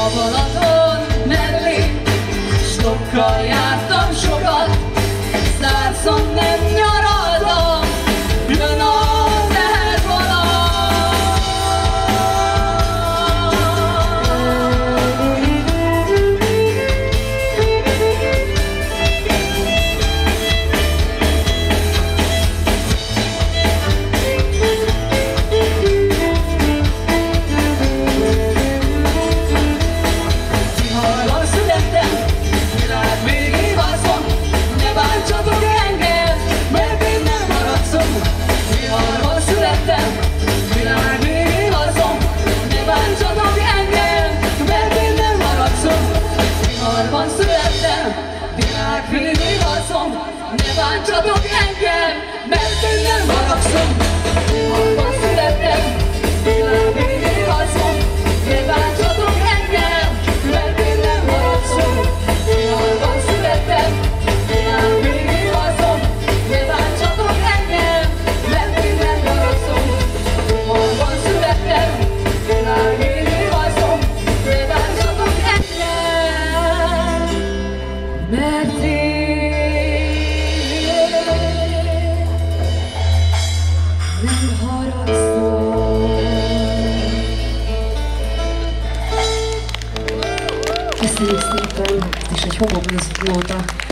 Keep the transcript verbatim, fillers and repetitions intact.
A Balaton mellé stokkal jártam sokat, százszor nem nyaraltam, jön a tehervonat. Viharban születtem, világ végig azon, ne bántsatok engem, mert én nem haragszom. Viharban születtem, világ végig azon, ne bántsatok engem, mert én nem haragszom. Viharban születtem, világ végig azon, ne bántsatok engem, mert én nem haragszom. Viharban születtem, világ végig azon, ne bántsatok engem, mert én nem haragszom. Viharban születtem, világ végig azon, ne bántsatok engem, mert én nem haragszom. Viharban születtem, világ végig azon, ne bántsatok engem, mert én nem haragszom. Köszönjük szépen, és egy homokblues nóta.